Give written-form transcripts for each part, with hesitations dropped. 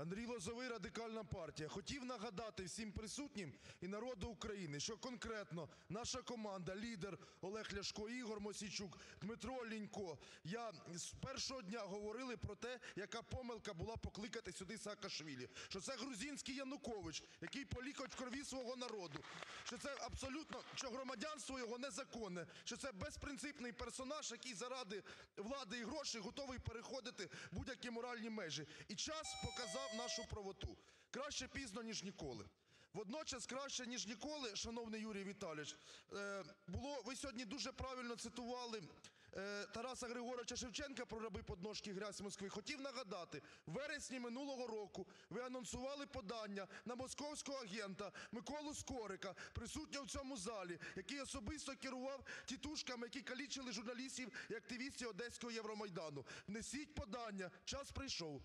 Андрій Лозовий, Радикальна партія. Хотів нагадати всім присутнім і народу України, що конкретно наша команда, лідер Олег Ляшко, Ігор Мосійчук, Дмитро Лінько, я з першого дня говорили про те, яка помилка була покликати сюди Саакашвілі, що це грузинський Янукович, який полікоть в крові свого народу, що це абсолютно, що громадянство його незаконне, що це безпринципний персонаж, який заради влади і грошей готовий переходити будь-які моральні межі. І час показав нашу правоту. Краще пізно, ніж ніколи. Водночас краще, ніж ніколи, шановний Юрій Віталійович, було, ви сьогодні дуже правильно цитували Тараса Григоровича Шевченка про раби подножки грязь Москви. Хотів нагадати, в вересні минулого року ви анонсували подання на московського агента Миколу Скорика, присутнього в цьому залі, який особисто керував тітушками, які калічили журналістів і активістів Одеського Євромайдану. Внесіть подання, час прийшов.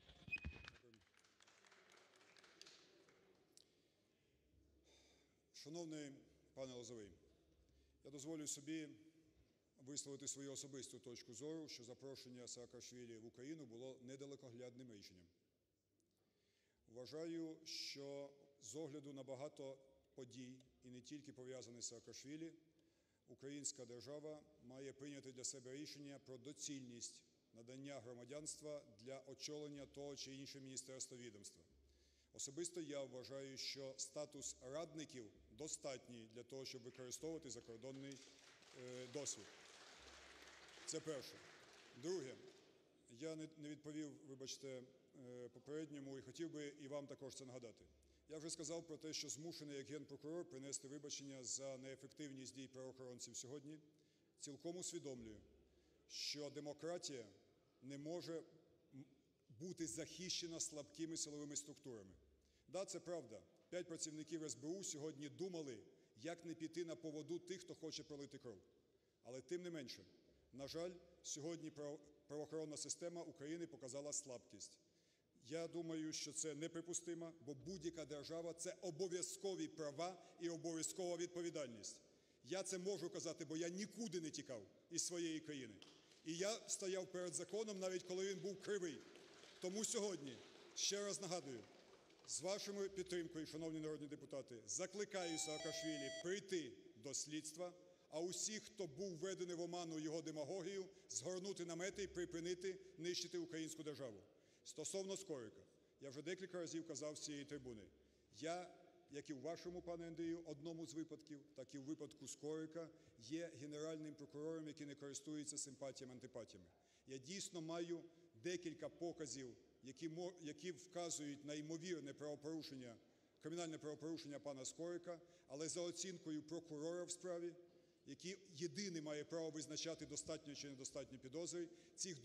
Шановний пане Лозовий, я дозволю собі висловити свою особисту точку зору, що запрошення Саакашвілі в Україну було недалекоглядним рішенням. Вважаю, що з огляду на багато подій, і не тільки пов'язаних з Саакашвілі, українська держава має прийняти для себе рішення про доцільність надання громадянства для очолення того чи іншого міністерства, відомства. Особисто я вважаю, що статус радників достатній для того, щоб використовувати закордонний досвід. Це перше. Друге. Я не відповів, вибачте, попередньому і хотів би і вам також це нагадати. Я вже сказав про те, що змушений як Генпрокурор принести вибачення за неефективність дій правоохоронців сьогодні. Цілком усвідомлюю, що демократія не може бути захищена слабкими силовими структурами. Да, це правда. 5 працівників СБУ сьогодні думали, як не піти на поводу тих, хто хоче пролити кров. Але тим не менше, на жаль, сьогодні правоохоронна система України показала слабкість. Я думаю, що це неприпустимо, бо будь-яка держава – це обов'язкові права і обов'язкова відповідальність. Я це можу казати, бо я нікуди не тікав із своєї країни. І я стояв перед законом, навіть коли він був кривий. Тому сьогодні, ще раз нагадую, з вашою підтримкою, шановні народні депутати, закликаю Саакашвілі прийти до слідства, а усіх, хто був введений в оману його демагогією, згорнути намети і припинити нищити українську державу. Стосовно Скорика, я вже декілька разів казав з цієї трибуни, я, як і в вашому, пане Андрію, одному з випадків, так і в випадку Скорика, є генеральним прокурором, який не користується симпатіями-антипатіями. Я дійсно маю декілька показів, які вказують на ймовірне правопорушення, кримінальне правопорушення пана Скорика, але за оцінкою прокурора в справі, який єдиний має право визначати, достатньо чи недостатньо підозри, цих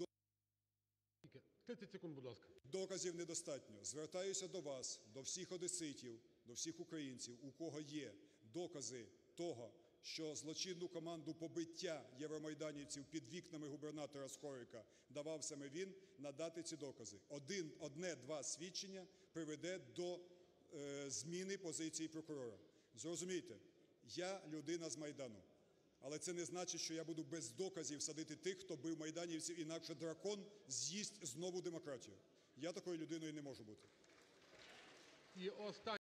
30 секунд, будь ласка. Доказів недостатньо. Звертаюся до вас, до всіх одеситів, до всіх українців, у кого є докази того, що злочинну команду побиття євромайданівців під вікнами губернатора Скорика давав саме він, надати ці докази. Одне-два свідчення приведе до зміни позиції прокурора. Зрозумійте, я людина з Майдану. Але це не значить, що я буду без доказів садити тих, хто бив майданівців, інакше дракон з'їсть знову демократію. Я такою людиною не можу бути.